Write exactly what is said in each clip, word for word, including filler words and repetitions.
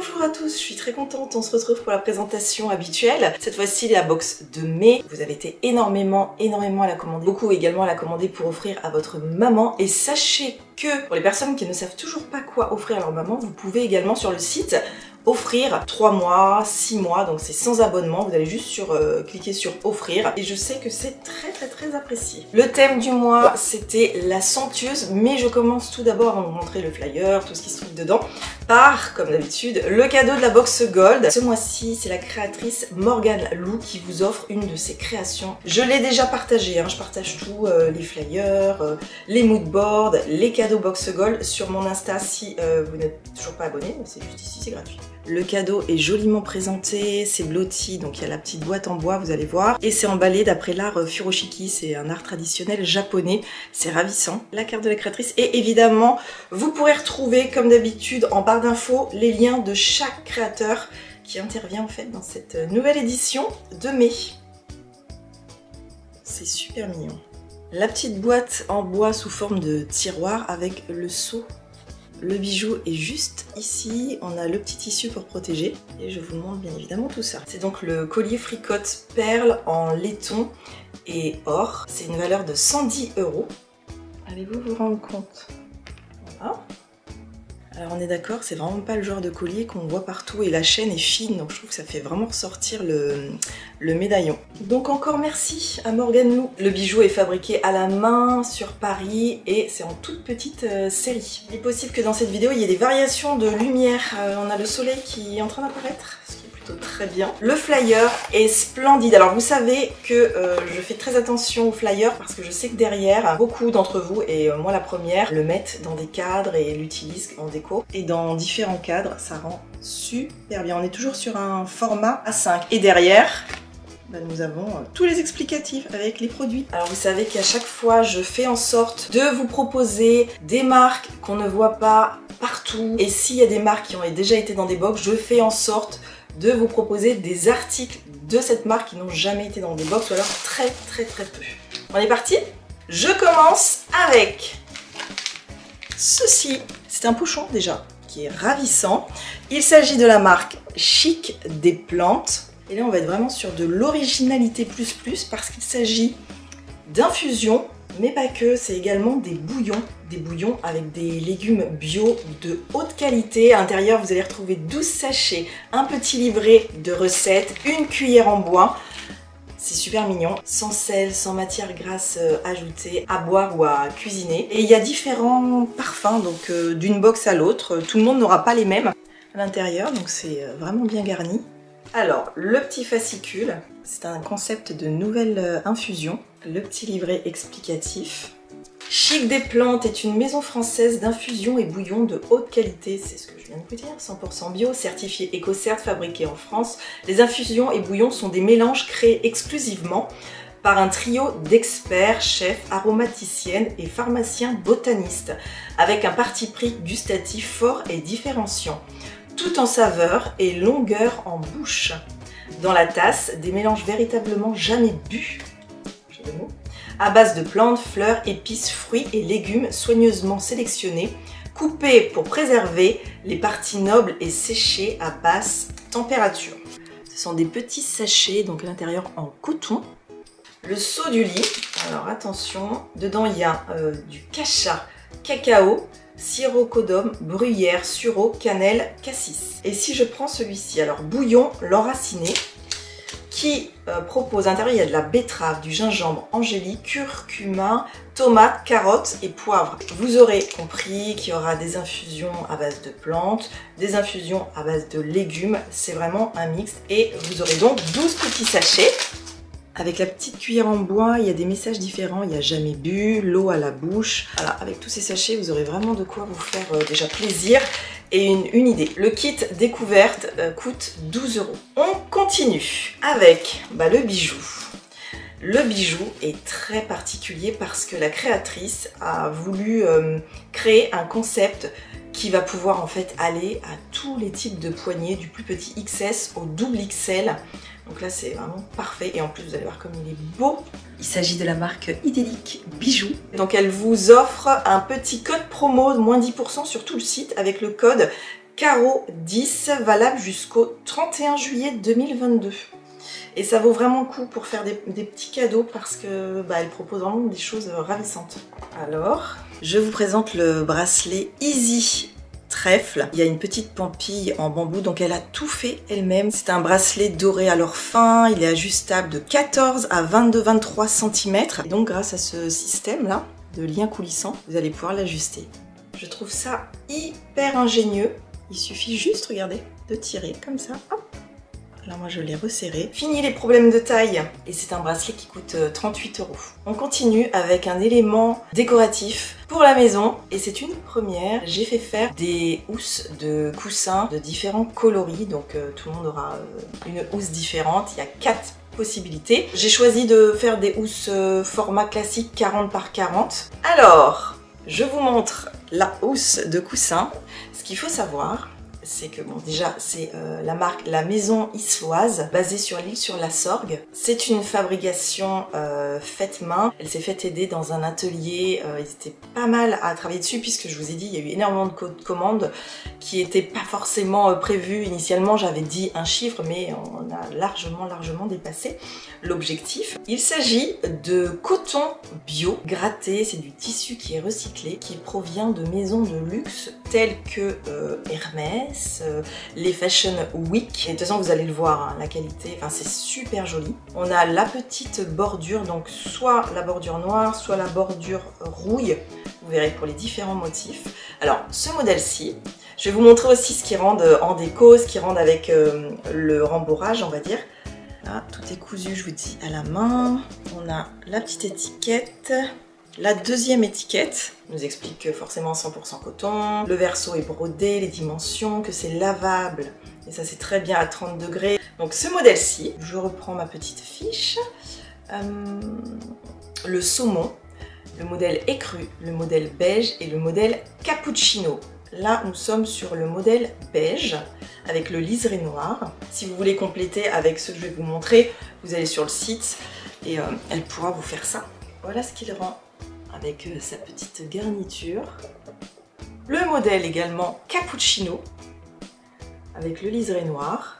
Bonjour à tous, je suis très contente, on se retrouve pour la présentation habituelle. Cette fois-ci la box de mai. Vous avez été énormément, énormément à la commander, beaucoup également à la commander pour offrir à votre maman. Et sachez que pour les personnes qui ne savent toujours pas quoi offrir à leur maman, vous pouvez également sur le site offrir trois mois, six mois, donc c'est sans abonnement, vous allez juste sur, euh, cliquer sur offrir et je sais que c'est très très très apprécié. Le thème du mois c'était la somptueuse, mais je commence tout d'abord avant de vous montrer le flyer, tout ce qui se trouve dedans, par, comme d'habitude, le cadeau de la box Gold. Ce mois-ci c'est la créatrice Morgane Lou qui vous offre une de ses créations. Je l'ai déjà partagé, hein, je partage tout, euh, les flyers, euh, les moodboards, les cadeaux box Gold sur mon Insta si euh, vous n'êtes toujours pas abonné, c'est juste ici, c'est gratuit. Le cadeau est joliment présenté, c'est blotti, donc il y a la petite boîte en bois, vous allez voir. Et c'est emballé d'après l'art furoshiki, c'est un art traditionnel japonais, c'est ravissant. La carte de la créatrice et évidemment, vous pourrez retrouver comme d'habitude en barre d'infos les liens de chaque créateur qui intervient en fait dans cette nouvelle édition de mai. C'est super mignon. La petite boîte en bois sous forme de tiroir avec le seau. Le bijou est juste ici, on a le petit tissu pour protéger et je vous montre bien évidemment tout ça. C'est donc le collier fricotte perle en laiton et or. C'est une valeur de cent dix euros. Allez-vous vous rendre compte? Voilà. Alors on est d'accord, c'est vraiment pas le genre de collier qu'on voit partout et la chaîne est fine, donc je trouve que ça fait vraiment ressortir le, le médaillon. Donc encore merci à Morgane Lou. Le bijou est fabriqué à la main sur Paris et c'est en toute petite euh, série. Il est possible que dans cette vidéo il y ait des variations de lumière. Euh, on a le soleil qui est en train d'apparaître, ce qui est plutôt très bien. Le flyer est splendide. Alors vous savez que euh, je fais très attention au flyer parce que je sais que derrière, beaucoup d'entre vous, et euh, moi la première, le mettent dans des cadres et l'utilisent en déco. Et dans différents cadres, ça rend super bien. On est toujours sur un format A cinq. Et derrière, bah, nous avons euh, tous les explicatifs avec les produits. Alors vous savez qu'à chaque fois, je fais en sorte de vous proposer des marques qu'on ne voit pas partout. Et s'il y a des marques qui ont déjà été dans des box, je fais en sorte de vous proposer des articles de cette marque qui n'ont jamais été dans des box, ou alors très très très peu. On est parti? Je commence avec ceci. C'est un pochon déjà qui est ravissant. Il s'agit de la marque Chic des Plantes. Et là on va être vraiment sur de l'originalité plus plus parce qu'il s'agit d'infusions, mais pas que, c'est également des bouillons. Des bouillons avec des légumes bio de haute qualité. À l'intérieur vous allez retrouver douze sachets, un petit livret de recettes, une cuillère en bois. C'est super mignon, sans sel, sans matière grasse euh, ajoutée, à boire ou à cuisiner. Et il y a différents parfums, donc euh, d'une box à l'autre, tout le monde n'aura pas les mêmes à l'intérieur, donc c'est euh, vraiment bien garni. Alors, le petit fascicule, c'est un concept de nouvelle euh, infusion. Le petit livret explicatif. Chic des Plantes est une maison française d'infusion et bouillons de haute qualité, c'est ce que je viens de vous dire, cent pour cent bio, certifié EcoCert, fabriqué en France. Les infusions et bouillons sont des mélanges créés exclusivement par un trio d'experts, chefs, aromaticiennes et pharmaciens botanistes, avec un parti pris gustatif fort et différenciant, tout en saveur et longueur en bouche. Dans la tasse, des mélanges véritablement jamais bu, j'ai le mot, à base de plantes, fleurs, épices, fruits et légumes soigneusement sélectionnés, coupés pour préserver les parties nobles et séchées à basse température. Ce sont des petits sachets, donc à l'intérieur en coton. Le seau du lit, alors attention, dedans il y a euh, du cacha, cacao, sirocodone, bruyère, sureau, cannelle, cassis. Et si je prends celui-ci, alors bouillon l'enraciné, qui euh, propose à l'intérieur, il y a de la betterave, du gingembre, angélique, curcuma, tomate, carottes et poivre. Vous aurez compris qu'il y aura des infusions à base de plantes, des infusions à base de légumes, c'est vraiment un mix. Et vous aurez donc douze petits sachets. Avec la petite cuillère en bois, il y a des messages différents, il n'y a jamais bu, l'eau à la bouche. Voilà, avec tous ces sachets, vous aurez vraiment de quoi vous faire euh, déjà plaisir et une, une idée. Le kit découverte euh, coûte douze euros. On continue avec bah, le bijou. Le bijou est très particulier parce que la créatrice a voulu euh, créer un concept qui va pouvoir en fait aller à tous les types de poignets, du plus petit X S au double X L. Donc là c'est vraiment parfait et en plus vous allez voir comme il est beau. Il s'agit de la marque Idyllique Bijoux. Donc elle vous offre un petit code promo de moins dix pour cent sur tout le site avec le code carreau dix, valable jusqu'au trente et un juillet deux mille vingt-deux. Et ça vaut vraiment le coup pour faire des, des petits cadeaux parce que bah, elle propose vraiment des choses ravissantes. Alors, je vous présente le bracelet Easy Trèfle. Il y a une petite pampille en bambou, donc elle a tout fait elle-même. C'est un bracelet doré à l'or fin, il est ajustable de quatorze à vingt-deux à vingt-trois centimètres. Et donc grâce à ce système-là de lien coulissant, vous allez pouvoir l'ajuster. Je trouve ça hyper ingénieux. Il suffit juste, regardez, de tirer comme ça, hop. Là, moi, je l'ai resserré. Fini les problèmes de taille. Et c'est un bracelet qui coûte trente-huit euros. On continue avec un élément décoratif pour la maison. Et c'est une première. J'ai fait faire des housses de coussins de différents coloris. Donc, euh, tout le monde aura euh, une housse différente. Il y a quatre possibilités. J'ai choisi de faire des housses euh, format classique quarante par quarante. Alors, je vous montre la housse de coussin. Ce qu'il faut savoir, c'est que bon, déjà c'est euh, la marque La Maison Issoise, basée sur l'île sur la Sorgue. C'est une fabrication euh, faite main. Elle s'est faite aider dans un atelier. Euh, ils étaient pas mal à travailler dessus puisque je vous ai dit il y a eu énormément de co commandes qui n'étaient pas forcément euh, prévues initialement. J'avais dit un chiffre mais on a largement largement dépassé l'objectif. Il s'agit de coton bio gratté. C'est du tissu qui est recyclé, qui provient de maisons de luxe telles que euh, Hermès, Euh, les Fashion Week. Et de toute façon vous allez le voir, hein, la qualité, enfin c'est super joli. On a la petite bordure, donc soit la bordure noire, soit la bordure rouille, vous verrez pour les différents motifs. Alors ce modèle-ci, je vais vous montrer aussi ce qui rend en déco, ce qui rend avec euh, le rembourrage on va dire. Là tout est cousu, je vous dis, à la main. On a la petite étiquette. La deuxième étiquette nous explique que forcément cent pour cent coton, le verso est brodé, les dimensions, que c'est lavable, et ça c'est très bien à trente degrés. Donc ce modèle-ci, je reprends ma petite fiche, euh, le saumon, le modèle écru, le modèle beige et le modèle cappuccino. Là nous sommes sur le modèle beige avec le liseré noir. Si vous voulez compléter avec ce que je vais vous montrer, vous allez sur le site et euh, elle pourra vous faire ça. Voilà ce qu'il rend avec sa petite garniture. Le modèle également cappuccino avec le liseré noir.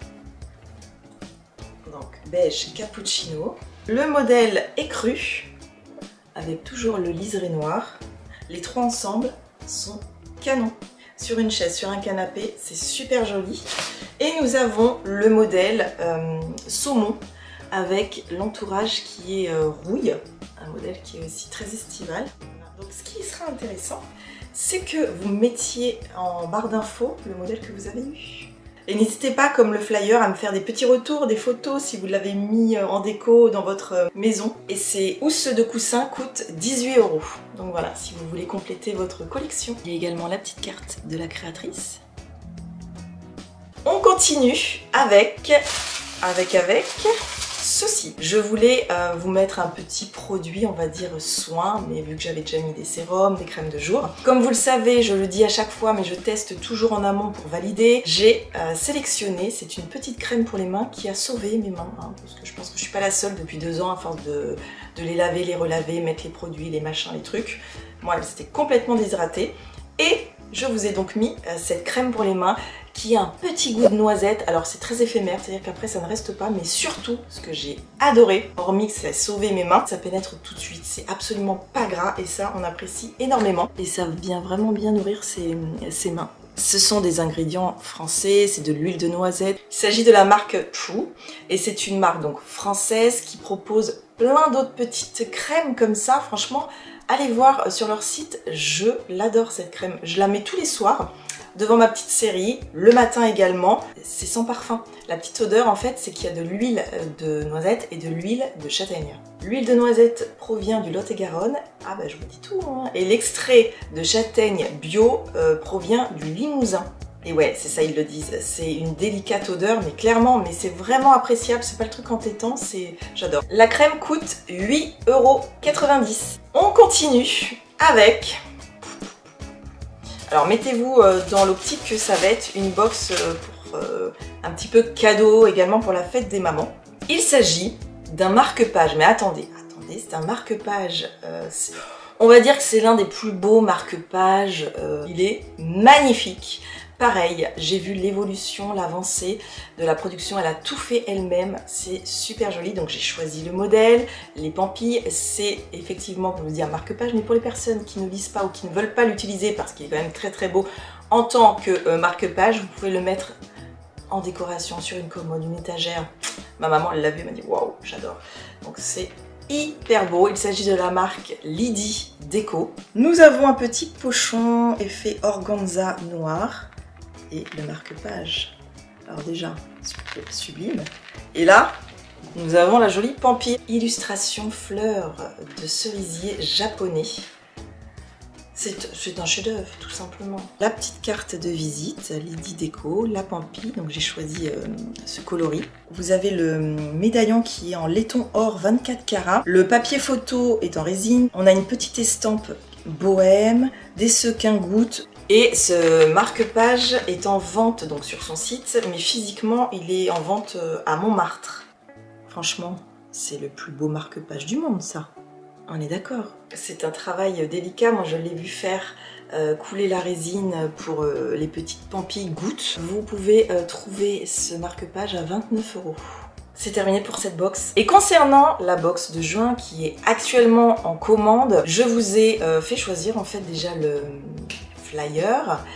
Donc beige cappuccino. Le modèle écru avec toujours le liseré noir. Les trois ensemble sont canons. Sur une chaise, sur un canapé, c'est super joli. Et nous avons le modèle euh, saumon avec l'entourage qui est euh, rouille. Un modèle qui est aussi très estival. Donc ce qui sera intéressant, c'est que vous mettiez en barre d'infos le modèle que vous avez eu. Et n'hésitez pas, comme le flyer, à me faire des petits retours, des photos si vous l'avez mis en déco dans votre maison. Et ces housses de coussin coûtent dix-huit euros. Donc voilà, si vous voulez compléter votre collection. Il y a également la petite carte de la créatrice. On continue avec, avec, avec... ceci. Je voulais euh, vous mettre un petit produit, on va dire soin, mais vu que j'avais déjà mis des sérums, des crèmes de jour. Comme vous le savez, je le dis à chaque fois, mais je teste toujours en amont pour valider. J'ai euh, sélectionné, c'est une petite crème pour les mains qui a sauvé mes mains, hein, parce que je pense que je suis pas la seule depuis deux ans à force de, de les laver, les relaver, mettre les produits, les machins, les trucs. Moi, elles étaient complètement déshydratées. Et je vous ai donc mis euh, cette crème pour les mains qui a un petit goût de noisette. Alors c'est très éphémère, c'est-à-dire qu'après ça ne reste pas, mais surtout, ce que j'ai adoré, hormis que ça a sauvé mes mains, ça pénètre tout de suite, c'est absolument pas gras et ça on apprécie énormément. Et ça vient vraiment bien nourrir ses, ses mains. Ce sont des ingrédients français, c'est de l'huile de noisette. Il s'agit de la marque True et c'est une marque donc française qui propose plein d'autres petites crèmes comme ça. Franchement, allez voir sur leur site, je l'adore cette crème. Je la mets tous les soirs devant ma petite série, le matin également. C'est sans parfum. La petite odeur en fait, c'est qu'il y a de l'huile de noisette et de l'huile de châtaigne. L'huile de noisette provient du Lot-et-Garonne. Ah bah je vous dis tout hein. Et l'extrait de châtaigne bio euh, provient du Limousin. Et ouais, c'est ça, ils le disent. C'est une délicate odeur, mais clairement, mais c'est vraiment appréciable. C'est pas le truc entêtant, c'est... J'adore. La crème coûte huit euros quatre-vingt-dix. On continue avec... Alors mettez-vous dans l'optique que ça va être une box pour euh, un petit peu cadeau également pour la fête des mamans. Il s'agit d'un marque-page, mais attendez, attendez, c'est un marque-page, euh, on va dire que c'est l'un des plus beaux marque-pages, euh, il est magnifique Pareil, j'ai vu l'évolution, l'avancée de la production, elle a tout fait elle-même, c'est super joli. Donc j'ai choisi le modèle, les pampilles, c'est effectivement, comme je vous dis, un marque-page, mais pour les personnes qui ne lisent pas ou qui ne veulent pas l'utiliser parce qu'il est quand même très très beau en tant que euh, marque-page, vous pouvez le mettre en décoration sur une commode, une étagère. Ma maman elle l'a vu, elle m'a dit waouh, j'adore. Donc c'est hyper beau. Il s'agit de la marque Lydie Déco. Nous avons un petit pochon effet organza noir et le marque-page. Alors déjà, sublime. Et là, nous avons la jolie pampille. Illustration fleurs de cerisier japonais. C'est un chef-d'œuvre, tout simplement. La petite carte de visite, Lydie Déco, la pampille, donc j'ai choisi euh, ce coloris. Vous avez le médaillon qui est en laiton or vingt-quatre carats. Le papier photo est en résine. On a une petite estampe bohème, des sequins gouttes. Et ce marque-page est en vente donc sur son site, mais physiquement il est en vente à Montmartre. Franchement, c'est le plus beau marque-page du monde, ça. On est d'accord. C'est un travail délicat. Moi, je l'ai vu faire euh, couler la résine pour euh, les petites pampilles gouttes. Vous pouvez euh, trouver ce marque-page à vingt-neuf euros. C'est terminé pour cette box. Et concernant la box de juin qui est actuellement en commande, je vous ai euh, fait choisir en fait déjà le flyer.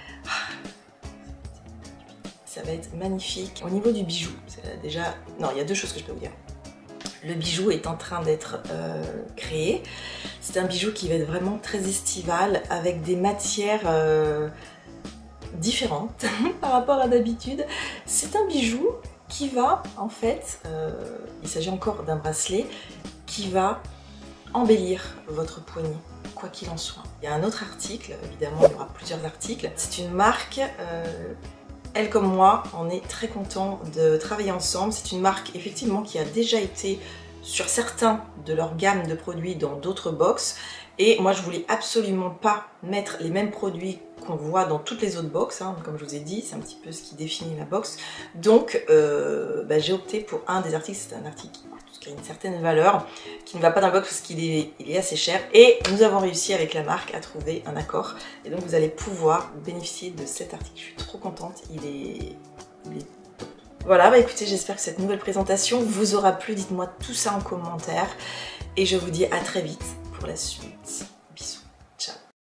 Ça va être magnifique. Au niveau du bijou, déjà... Non, il y a deux choses que je peux vous dire. Le bijou est en train d'être euh, créé. C'est un bijou qui va être vraiment très estival avec des matières euh, différentes par rapport à d'habitude. C'est un bijou qui va en fait, euh, il s'agit encore d'un bracelet qui va embellir votre poignet, quoi qu'il en soit. Il y a un autre article, évidemment il y aura plusieurs articles. C'est une marque... Euh, Elle comme moi, on est très content de travailler ensemble. C'est une marque effectivement qui a déjà été sur certains de leur gamme de produits dans d'autres box. Et moi je voulais absolument pas mettre les mêmes produits qu'on voit dans toutes les autres box, hein. Comme je vous ai dit, c'est un petit peu ce qui définit la box. Donc euh, bah, j'ai opté pour un des articles, c'est un article qui a une certaine valeur, qui ne va pas dans le box parce qu'il est, il est assez cher. Et nous avons réussi avec la marque à trouver un accord. Et donc vous allez pouvoir bénéficier de cet article. Je suis trop contente, il est, il est top. Voilà, bah écoutez, j'espère que cette nouvelle présentation vous aura plu. Dites-moi tout ça en commentaire. Et je vous dis à très vite pour la suite.